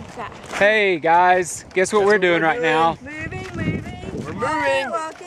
big fat. Hey guys, guess what we're doing right now? Moving. We're moving.